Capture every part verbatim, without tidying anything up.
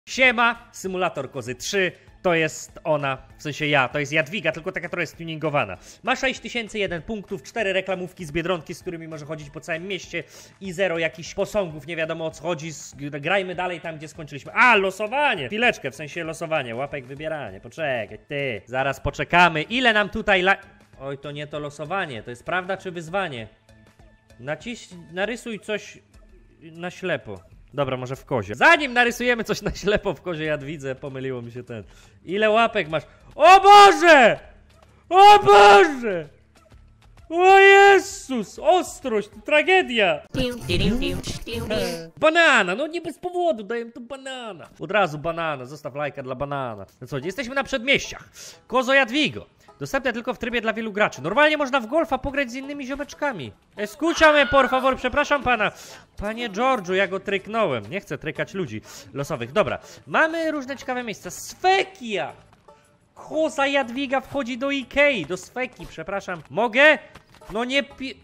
Siema, Symulator Kozy trzy, to jest ona, w sensie ja, to jest Jadwiga, tylko taka trochę stuningowana. Ma sześć tysięcy jeden punktów, cztery reklamówki z Biedronki, z którymi może chodzić po całym mieście i zero jakichś posągów, nie wiadomo o co chodzi, grajmy dalej tam, gdzie skończyliśmy. A, losowanie! Chwileczkę, w sensie losowanie, łapek wybieranie, poczekaj, ty, zaraz poczekamy, ile nam tutaj la... Oj, to nie to losowanie, to jest prawda czy wyzwanie? Naciś... narysuj coś na ślepo. Dobra, może w kozie. Zanim narysujemy coś na ślepo w kozie Jadwidze, pomyliło mi się ten. Ile łapek masz? O Boże! O Boże! O Jezus! Ostrość, to tragedia! Banana, no nie bez powodu, daję tu banana. Od razu banana, zostaw lajka dla banana. No co, jesteśmy na przedmieściach. Kozo Jadwigo. Dostępne tylko w trybie dla wielu graczy. Normalnie można w golfa pograć z innymi ziomeczkami. Escuchame, por favor, przepraszam pana. Panie George'u, ja go tryknąłem. Nie chcę trykać ludzi losowych. Dobra, mamy różne ciekawe miejsca. Sfekia! Koza Jadwiga wchodzi do Ikei, do Sfeki, przepraszam. Mogę? No nie pi...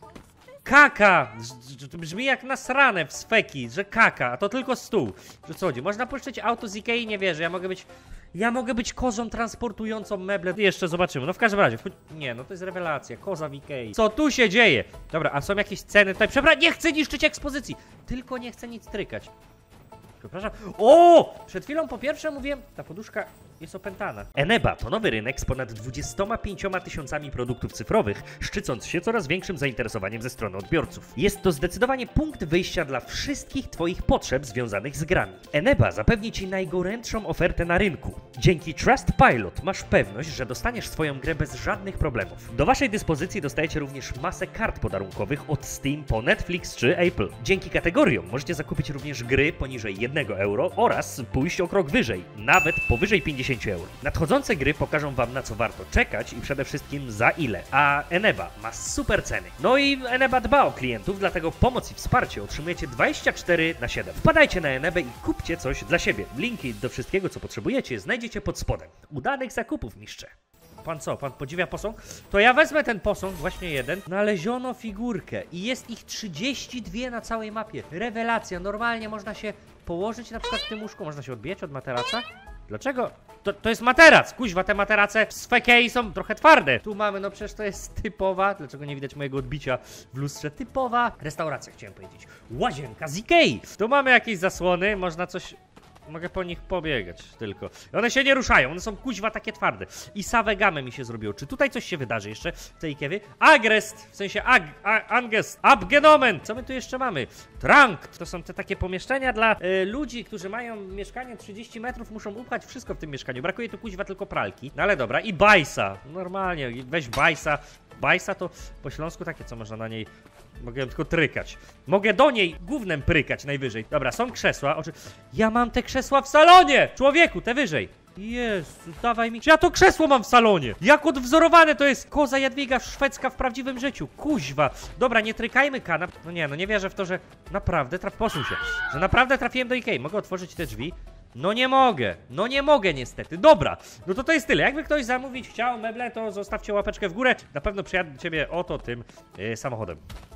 Kaka! Brzmi jak nasrane w Sfeki, że kaka, a to tylko stół. Że co chodzi? Można pożyczyć auto z Ikei? Nie wierzę, ja mogę być... Ja mogę być kozą transportującą meble. Jeszcze zobaczymy. No w każdym razie. Nie, no to jest rewelacja. Koza w Ikei. Co tu się dzieje? Dobra, a są jakieś ceny tutaj? Przepraszam, nie chcę niszczyć ekspozycji. Tylko nie chcę nic trykać. Przepraszam. O! Przed chwilą po pierwsze mówiłem, ta poduszka jest opętana. Eneba to nowy rynek z ponad dwudziestoma pięcioma tysiącami produktów cyfrowych, szczycąc się coraz większym zainteresowaniem ze strony odbiorców. Jest to zdecydowanie punkt wyjścia dla wszystkich Twoich potrzeb związanych z grami. Eneba zapewni Ci najgorętszą ofertę na rynku. Dzięki Trustpilot masz pewność, że dostaniesz swoją grę bez żadnych problemów. Do Waszej dyspozycji dostajecie również masę kart podarunkowych od Steam po Netflix czy Apple. Dzięki kategoriom możecie zakupić również gry poniżej jednego euro oraz pójść o krok wyżej, nawet powyżej pięćdziesięciu euro. Nadchodzące gry pokażą Wam, na co warto czekać i przede wszystkim za ile. A Eneba ma super ceny. No i Eneba dba o klientów, dlatego pomoc i wsparcie otrzymujecie dwadzieścia cztery na siedem. Wpadajcie na Enebę i kupcie coś dla siebie. Linki do wszystkiego, co potrzebujecie, znajdziecie pod spodem. Udanych zakupów, mistrze. Pan co? Pan podziwia posąg? To ja wezmę ten posąg, właśnie jeden. Znaleziono figurkę i jest ich trzydzieści dwie na całej mapie. Rewelacja. Normalnie można się położyć na przykład w tym łóżku. Można się odbijać od materaca. Dlaczego? To, to jest materac. Kuźwa, te materace z Fekei są trochę twarde. Tu mamy, no przecież to jest typowa. Dlaczego nie widać mojego odbicia w lustrze? Typowa restauracja, chciałem powiedzieć. Łazienka z Ikei. Tu mamy jakieś zasłony. Można coś... Mogę po nich pobiegać tylko. One się nie ruszają, one są kuźwa takie twarde. I same game mi się zrobiło. Czy tutaj coś się wydarzy jeszcze w tej Ikei? Agrest, w sensie ag, a, Angest, Abgenomen. Co my tu jeszcze mamy? Trunk. To są te takie pomieszczenia dla y, ludzi, którzy mają mieszkanie trzydzieści metrów, muszą upchać wszystko w tym mieszkaniu. Brakuje tu kuźwa tylko pralki. No ale dobra. I bajsa. Normalnie, weź bajsa. Bajsa to po śląsku takie, co można na niej... Mogę tylko trykać. Mogę do niej gównem prykać najwyżej. Dobra, są krzesła. Oczy... Ja mam te krzesła w salonie! Człowieku, te wyżej. Jezu, dawaj mi... Ja to krzesło mam w salonie! Jak odwzorowane to jest Koza Jadwiga szwedzka w prawdziwym życiu. Kuźwa. Dobra, nie trykajmy kanap. No nie, no nie wierzę w to, że naprawdę traf... Posuń się. Że naprawdę trafiłem do Ikei. Mogę otworzyć te drzwi? No nie mogę. No nie mogę niestety. Dobra. No to to jest tyle. Jakby ktoś zamówić chciał meble, to zostawcie łapeczkę w górę. Na pewno przyjadę do ciebie oto tym yy, samochodem.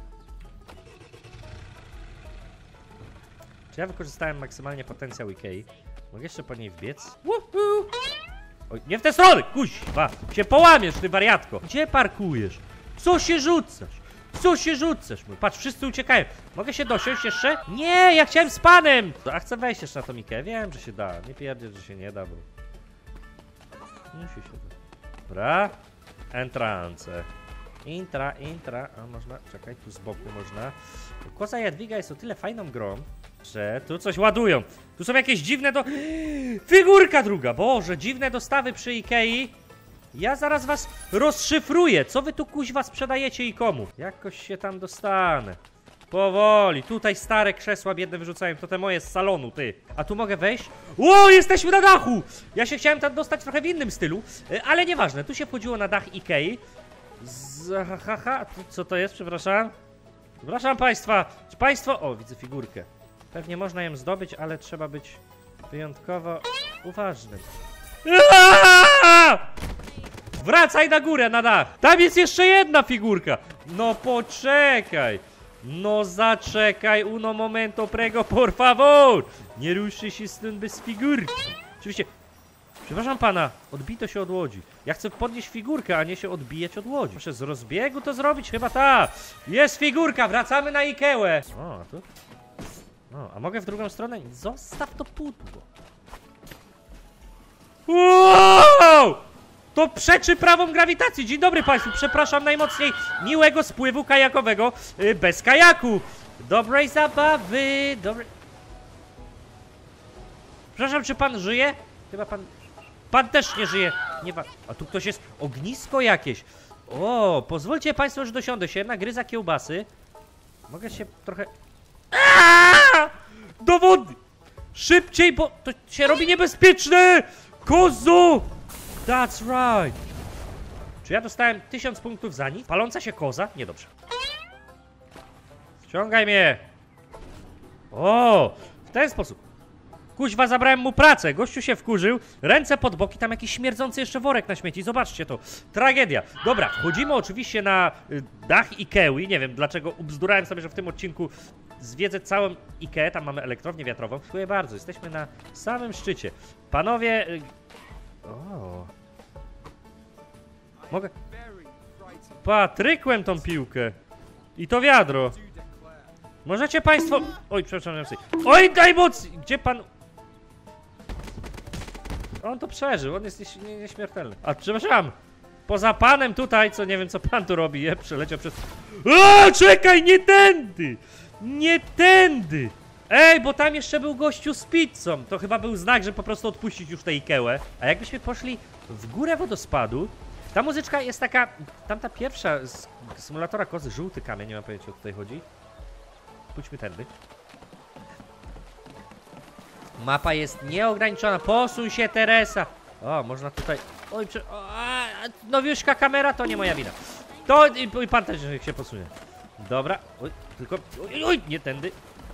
Czy ja wykorzystałem maksymalnie potencjał Ikei? Mogę jeszcze po niej wbiec? Woohoo! Oj, nie w tę stronę! Kuźwa! Się połamiesz, ty wariatko! Gdzie parkujesz? Co się rzucasz? Co się rzucasz? Patrz, wszyscy uciekają. Mogę się dosiąść jeszcze? Nie, ja chciałem z panem! A chcę wejść jeszcze na tą Ikeę. Wiem, że się da. Nie pierdziesz, że się nie da, bo... Musi się da. Dobra. Entrance. Intra, intra. A można... Czekaj, tu z boku można. Koza Jadwiga jest o tyle fajną grą, że tu coś ładują. Tu są jakieś dziwne do... Figurka druga! Boże, dziwne dostawy przy Ikei. Ja zaraz was rozszyfruję. Co wy tu kuźwa sprzedajecie i komu? Jakoś się tam dostanę. Powoli. Tutaj stare krzesła biedne wyrzucają. To te moje z salonu, ty. A tu mogę wejść? Ło, jesteśmy na dachu! Ja się chciałem tam dostać trochę w innym stylu, ale nieważne. Tu się wchodziło na dach Ikei. Z... Ha, ha, ha. Co to jest? Przepraszam. Przepraszam państwa. Czy państwo... O, widzę figurkę. Pewnie można ją zdobyć, ale trzeba być wyjątkowo uważnym. Aaaa! Wracaj na górę, na dach. Tam jest jeszcze jedna figurka. No poczekaj. No zaczekaj, uno momento prego, por favor. Nie ruszy się stąd bez figurki. Oczywiście, przepraszam pana, odbito się od łodzi. Ja chcę podnieść figurkę, a nie się odbijać od łodzi. Muszę z rozbiegu to zrobić? Chyba ta. Jest figurka, wracamy na Ikełę. O, a tu? No, a mogę w drugą stronę? Zostaw to pudło. Wow! To przeczy prawom grawitacji. Dzień dobry państwu, przepraszam najmocniej. Miłego spływu kajakowego yy, bez kajaku. Dobrej zabawy. Dobrej... Przepraszam, czy pan żyje? Chyba pan... Pan też nie żyje. Nie wa... A tu ktoś jest... Ognisko jakieś. O, pozwólcie państwo, że dosiądę się. Jedna gryza kiełbasy. Mogę się trochę... Aaaa! Do wody! Szybciej, bo to się robi niebezpieczne! Kozo! That's right! Czy ja dostałem tysiąc punktów za nic? Paląca się koza? Niedobrze. Ściągaj mnie! O! W ten sposób. Kuźwa, zabrałem mu pracę. Gościu się wkurzył. Ręce pod boki, tam jakiś śmierdzący jeszcze worek na śmieci. Zobaczcie to. Tragedia. Dobra, wchodzimy oczywiście na y, dach Ikei. Nie wiem, dlaczego ubzdurałem sobie, że w tym odcinku zwiedzę całą Ikeę. Tam mamy elektrownię wiatrową. Dziękuję bardzo. Jesteśmy na samym szczycie. Panowie... Y... O. Mogę... Patrykłem tą piłkę. I to wiadro. Możecie państwo... Oj, przepraszam. Oj, daj moc! Gdzie pan... On to przeżył, on jest nieś nie, nieśmiertelny. A przepraszam, poza panem tutaj, co nie wiem co pan tu robi, je, przeleciał przez... O, czekaj, nie tędy! Nie tędy! Ej, bo tam jeszcze był gościu z pizzą. To chyba był znak, że po prostu odpuścić już tę Ikeę. A jakbyśmy poszli w górę wodospadu, ta muzyczka jest taka... Tamta pierwsza z symulatora kozy, żółty kamień, nie mam pojęcia o co tutaj chodzi. Pójdźmy tędy. Mapa jest nieograniczona. Posuń się, Teresa. O, można tutaj... Oj, prze... o, a, nowiuszka kamera, to nie moja wina. To... I pan też się posunie. Dobra. Oj, tylko... Oj, oj, nie tędy.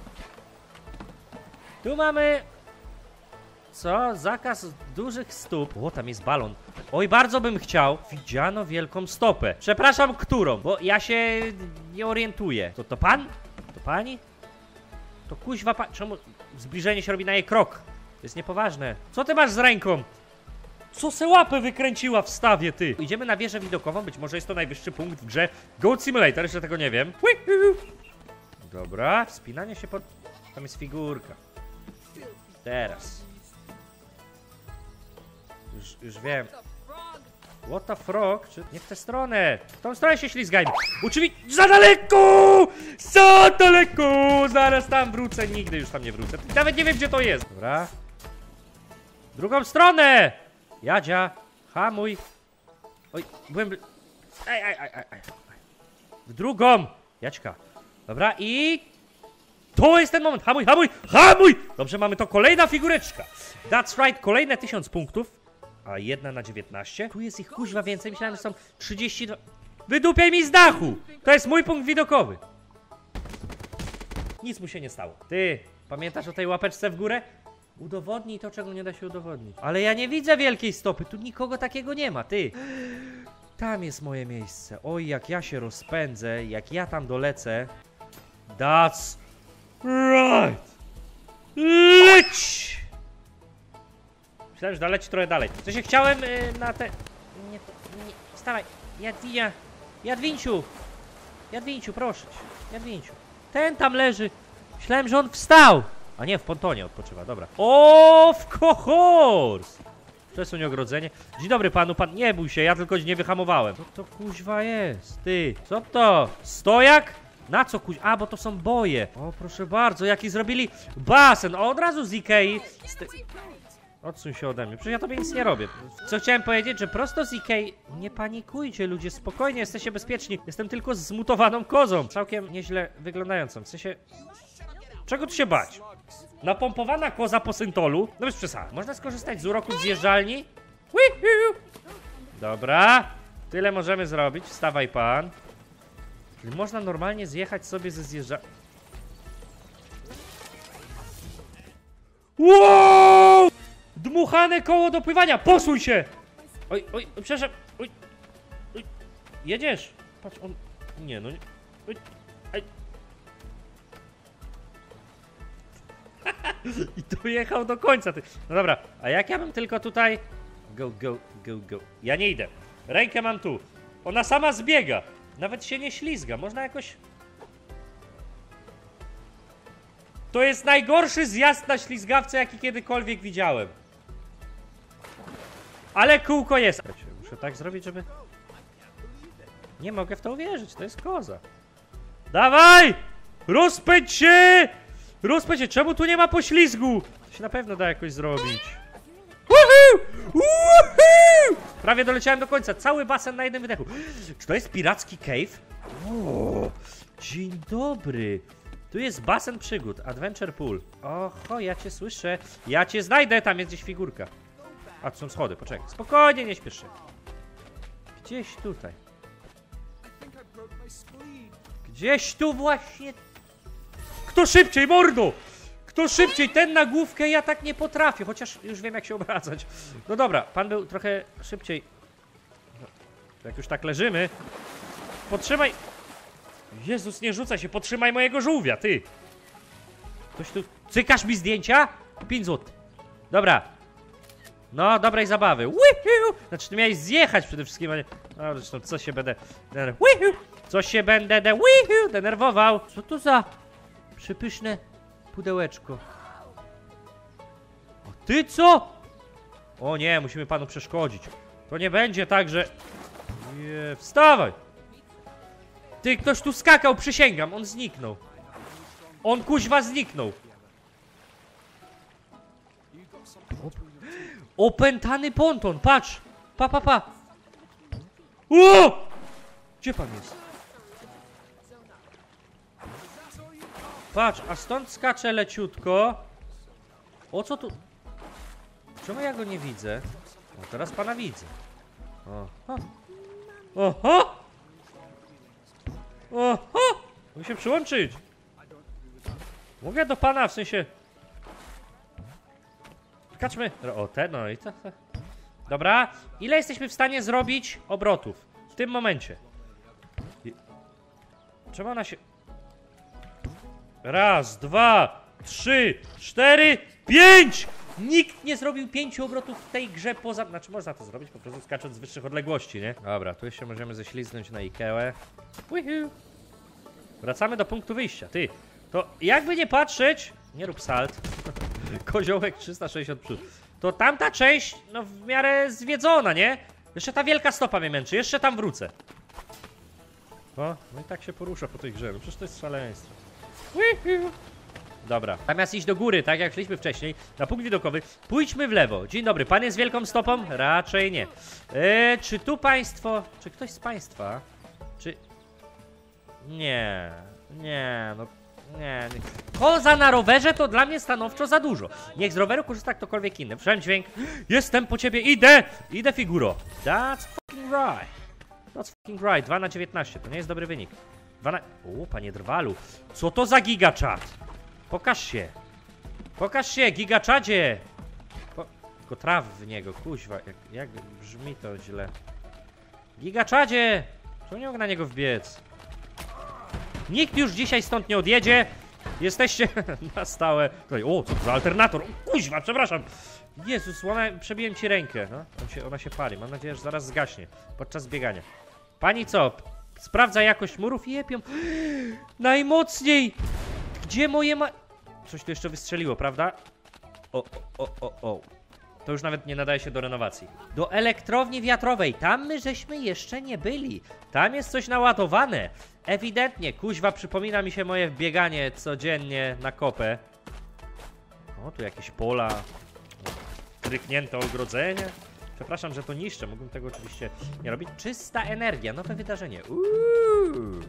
Tu mamy... Co? Zakaz dużych stóp. O, tam jest balon. Oj, bardzo bym chciał. Widziano wielką stopę. Przepraszam, którą? Bo ja się nie orientuję. To to pan? To pani? To kuźwa pa... Czemu zbliżenie się robi na jej krok? To jest niepoważne. Co ty masz z ręką? Co se łapę wykręciła w stawie, ty? Idziemy na wieżę widokową. Być może jest to najwyższy punkt w grze Goat Simulator. Jeszcze tego nie wiem. Dobra. Wspinanie się pod... Tam jest figurka. Teraz. Już, już wiem. What the frog? Czy nie w tę stronę? W tą stronę się ślizgajmy. Oczywiście za daleko! Za daleko! Zaraz tam wrócę. Nigdy już tam nie wrócę. Nawet nie wiem, gdzie to jest. Dobra. Drugą stronę! Jadzia, hamuj. Oj, byłem... Ej, ej, ej, ej, ej. W drugą! Jaćka. Dobra i... To jest ten moment. Hamuj, hamuj, hamuj! Dobrze, mamy to. Kolejna figureczka. That's right. Kolejne tysiąc punktów. A jedna na dziewiętnaście. Tu jest ich kuźwa więcej. Myślałem, że są trzydzieści dwa. Wydupiaj mi z dachu! To jest mój punkt widokowy. Nic mu się nie stało. Ty, pamiętasz o tej łapeczce w górę? Udowodnij to, czego nie da się udowodnić. Ale ja nie widzę wielkiej stopy. Tu nikogo takiego nie ma, ty. Tam jest moje miejsce. Oj, jak ja się rozpędzę, jak ja tam dolecę. That's right. Leć! Myślałem, że doleci trochę dalej. W sensie chciałem yy, na te... Nie, to, nie, wstawaj. Jadwinia. Jadwinciu. Jadwinciu, proszę cię. Jadwinciu. Ten tam leży. Myślałem, że on wstał. A nie, w pontonie odpoczywa, dobra. Of course! Przesuń ogrodzenie. Dzień dobry panu, pan nie bój się, ja tylko nie wyhamowałem. Co to kuźwa jest? Ty, co to? Stojak? Na co kuźwa? A, bo to są boje. O, proszę bardzo, jaki zrobili basen. O, od razu z Ikei. St Odsuń się ode mnie, przecież ja tobie nic nie robię. Co chciałem powiedzieć, że prosto z Ikei... Nie panikujcie ludzie, spokojnie, jesteście bezpieczni. Jestem tylko zmutowaną kozą. Całkiem nieźle wyglądającą, w sensie... Czego tu się bać? Napompowana koza po syntolu. No bez przesady. Można skorzystać z uroku zjeżdżalni? Dobra. Tyle możemy zrobić. Wstawaj pan. Czyli można normalnie zjechać sobie ze zjeżdżalni. Wow! Dmuchane koło do pływania. Posuń się! Oj, oj, przepraszam. Oj, oj. Jedziesz? Patrz, on... Nie, no nie... Oj. Oj. I dojechał do końca. Ty. No dobra, a jak ja bym tylko tutaj... Go, go, go, go. Ja nie idę. Rękę mam tu. Ona sama zbiega. Nawet się nie ślizga. Można jakoś... To jest najgorszy zjazd na ślizgawce, jaki kiedykolwiek widziałem. Ale kółko jest. Muszę tak zrobić, żeby... Nie mogę w to uwierzyć, to jest koza. Dawaj! Rozpędź się! Rozpędź się, czemu tu nie ma poślizgu? To się na pewno da jakoś zrobić. Woohoo! Woohoo! Prawie doleciałem do końca, cały basen na jednym wydechu. Czy to jest piracki cave? O, dzień dobry. Tu jest basen przygód, Adventure Pool. Oho, ja cię słyszę. Ja cię znajdę, tam jest gdzieś figurka. A, tu są schody, poczekaj. Spokojnie, nie śpiesz się. Gdzieś tutaj. Gdzieś tu właśnie. Kto szybciej, mordo! Kto szybciej, ten na główkę, ja tak nie potrafię. Chociaż już wiem, jak się obracać. No dobra, pan był trochę szybciej. Jak już tak leżymy. Podtrzymaj. Jezus, nie rzucaj się, podtrzymaj mojego żółwia, ty. Ktoś tu... Cykasz mi zdjęcia? pięć złotych. Dobra. No, dobrej zabawy. Wihiu! Znaczy, ty miałeś zjechać przede wszystkim, a nie... No, zresztą, co się będę... Wihiu! Co się będę... De... Wihiu! Denerwował. Co to za... przepyszne pudełeczko. A ty co? O nie, musimy panu przeszkodzić. To nie będzie tak, że... Nie, wstawaj! Ty, ktoś tu skakał, przysięgam, on zniknął. On kuźwa zniknął. Opętany ponton, patrz! Pa, pa, pa! O! Gdzie pan jest? Patrz, a stąd skacze leciutko. O co tu? Czemu ja go nie widzę? O, teraz pana widzę. Oho! Oho! Oho! Mogę się przyłączyć. Mogę do pana, w sensie... Skaczmy. O, te, no i to... Dobra. Ile jesteśmy w stanie zrobić obrotów? W tym momencie. I... Czemu ona się... Raz, dwa, trzy, cztery, pięć! Nikt nie zrobił pięciu obrotów w tej grze poza... Znaczy można to zrobić po prostu skacząc z wyższych odległości, nie? Dobra, tu jeszcze możemy ześliznąć na Ikeę. Wihiu. Wracamy do punktu wyjścia. Ty, to jakby nie patrzeć... Nie rób salt. Koziołek trzysta sześćdziesiąt przód. To tamta część, no w miarę zwiedzona, nie? Jeszcze ta wielka stopa mnie męczy, jeszcze tam wrócę. O, no i tak się porusza po tej grze, no przecież to jest szaleństwo. Wihiu. Dobra, zamiast iść do góry, tak jak szliśmy wcześniej, na punkt widokowy, pójdźmy w lewo. Dzień dobry, pan jest wielką stopą? Raczej nie. Eee, czy tu państwo, czy ktoś z państwa, czy... Nie, nie, no, nie, nie. Koza na rowerze to dla mnie stanowczo za dużo. Niech z roweru korzysta ktokolwiek inny. Wszędzie dźwięk. Jestem po ciebie, idę, idę figuro. That's fucking right. That's fucking right, dwa na dziewiętnaście, to nie jest dobry wynik. dwa na... O, panie drwalu, co to za gigaczat? Pokaż się. Pokaż się, gigaczadzie. Po... Tylko traw w niego, kuźwa. Jak, jak brzmi to źle. Gigaczadzie. Czemu nie mogę na niego wbiec? Nikt już dzisiaj stąd nie odjedzie. Jesteście na stałe. Tutaj, o, co to za alternator? O, kuźwa, przepraszam. Jezus, ona, przebiłem ci rękę. No, on się, ona się pali. Mam nadzieję, że zaraz zgaśnie podczas biegania. Pani co? Sprawdza jakość murów i jepią. Najmocniej. Gdzie moje ma... Coś tu jeszcze wystrzeliło, prawda? O, o, o, o. To już nawet nie nadaje się do renowacji. Do elektrowni wiatrowej. Tam my żeśmy jeszcze nie byli. Tam jest coś naładowane. Ewidentnie. Kuźwa, przypomina mi się moje bieganie codziennie na kopę. O, tu jakieś pola. Kryknięte ogrodzenie. Przepraszam, że to niszczę. Mógłbym tego oczywiście nie robić. Czysta energia. Nowe wydarzenie. Uuu.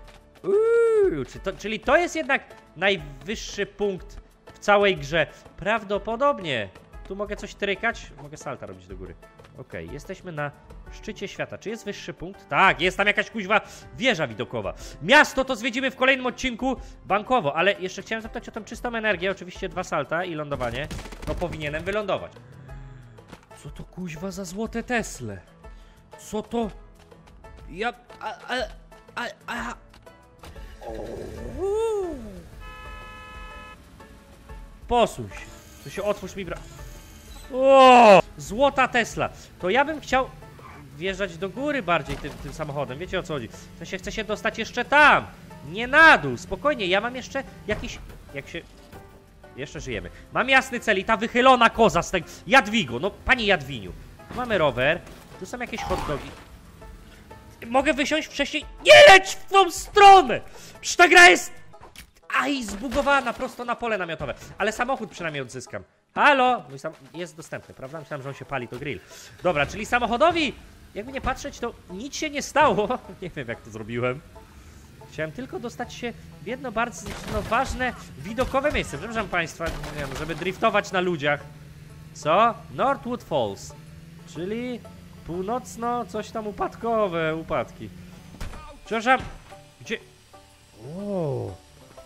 Uuu, czy to, czyli to jest jednak najwyższy punkt w całej grze. Prawdopodobnie. Tu mogę coś trykać. Mogę salta robić do góry. Okej, okay, jesteśmy na szczycie świata. Czy jest wyższy punkt? Tak, jest tam jakaś kuźwa wieża widokowa. Miasto to zwiedzimy w kolejnym odcinku bankowo. Ale jeszcze chciałem zapytać o tą czystą energię. Oczywiście dwa salta i lądowanie. No powinienem wylądować. Co to kuźwa za złote Tesle? Co to? Ja... A, a, a, a. Posuń się. To się otwórz mi bra... O! Złota Tesla. To ja bym chciał wjeżdżać do góry bardziej tym, tym samochodem. Wiecie o co chodzi? To się chce się dostać jeszcze tam. Nie na dół. Spokojnie, ja mam jeszcze jakiś... Jak się... Jeszcze żyjemy. Mam jasny cel i ta wychylona koza z tego... Jadwigo, no pani Jadwiniu. Tu mamy rower. Tu są jakieś hot dogi. Mogę wysiąść wcześniej. Nie leć w tą stronę! Przecież ta gra jest... Aj, zbugowana prosto na pole namiotowe. Ale samochód przynajmniej odzyskam. Halo! Mój sam... Jest dostępny, prawda? Myślałem, że on się pali, to grill. Dobra, czyli samochodowi, jakby nie patrzeć, to nic się nie stało. Nie wiem, jak to zrobiłem. Chciałem tylko dostać się w jedno bardzo no, ważne, widokowe miejsce. Przepraszam państwa, nie wiem, żeby driftować na ludziach. Co? Northwood Falls. Czyli północno, coś tam upadkowe, upadki. Przepraszam, gdzie... O!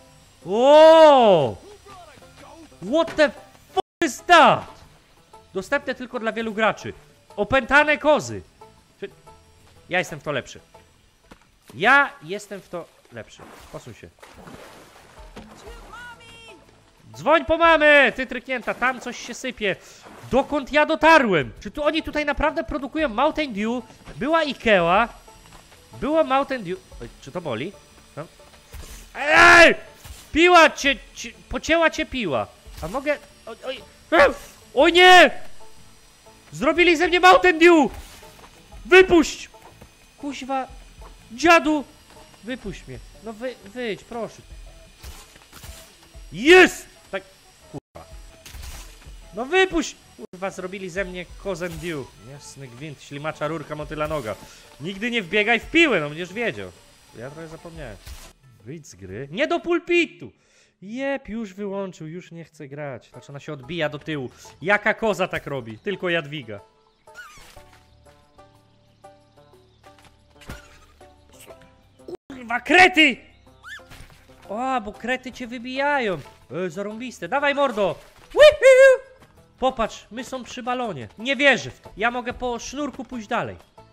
O! What the fuck is that? Dostępne tylko dla wielu graczy. Opętane kozy. Ja jestem w to lepszy. Ja jestem w to lepszy. Posuń się. Dzwoń po mamę! Ty tryknięta, tam coś się sypie. Dokąd ja dotarłem? Czy tu oni tutaj naprawdę produkują Mountain Dew? Była Ikea. Było Mountain Dew. Oj, czy to boli? No. Ej! Piła cię, cię... Pocięła cię piła. A mogę... Oj, oj... Oj nie! Zrobili ze mnie Mountain Dew! Wypuść! Kuźwa... Dziadu! Wypuść mnie. No wy, wyjdź, proszę. Jest! Tak... Kurwa. No wypuść! Kurwa, zrobili ze mnie Kozen Dew. Jasny gwint, ślimacza rurka, motyla noga. Nigdy nie wbiegaj w piłę, no będziesz wiedział. Ja trochę zapomniałem. Wyjdź z gry. Nie do pulpitu! Jep, już wyłączył, już nie chce grać. Znaczy ona się odbija do tyłu. Jaka koza tak robi? Tylko Jadwiga. Kurwa, krety! O, bo krety cię wybijają. E, zarąbiste. Dawaj, mordo! Wihiu! Popatrz, my są przy balonie. Nie wierzę w to. Ja mogę po sznurku pójść dalej.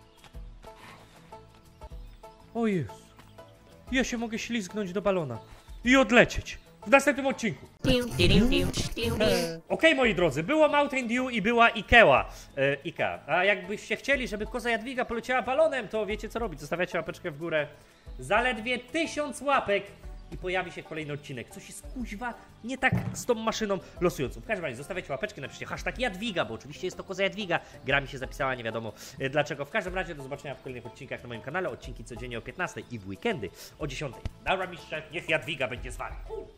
O Jezu. Ja się mogę ślizgnąć do balona. I odlecieć. W następnym odcinku. Okej, okay, moi drodzy, było Mountain Dew i była Ikea. E, Ikea. A jakbyście chcieli, żeby koza Jadwiga poleciała balonem, to wiecie co robić. Zostawiacie łapeczkę w górę. Zaledwie tysiąc łapek i pojawi się kolejny odcinek. Coś jest kuźwa nie tak z tą maszyną losującą. W każdym razie zostawiacie łapeczki, napiszcie hashtag Jadwiga, bo oczywiście jest to koza Jadwiga. Gra mi się zapisała, nie wiadomo e, dlaczego. W każdym razie do zobaczenia w kolejnych odcinkach na moim kanale. Odcinki codziennie o piętnastej i w weekendy o dziesiątej. Dobra mistrze, niech Jadwiga będzie z wami.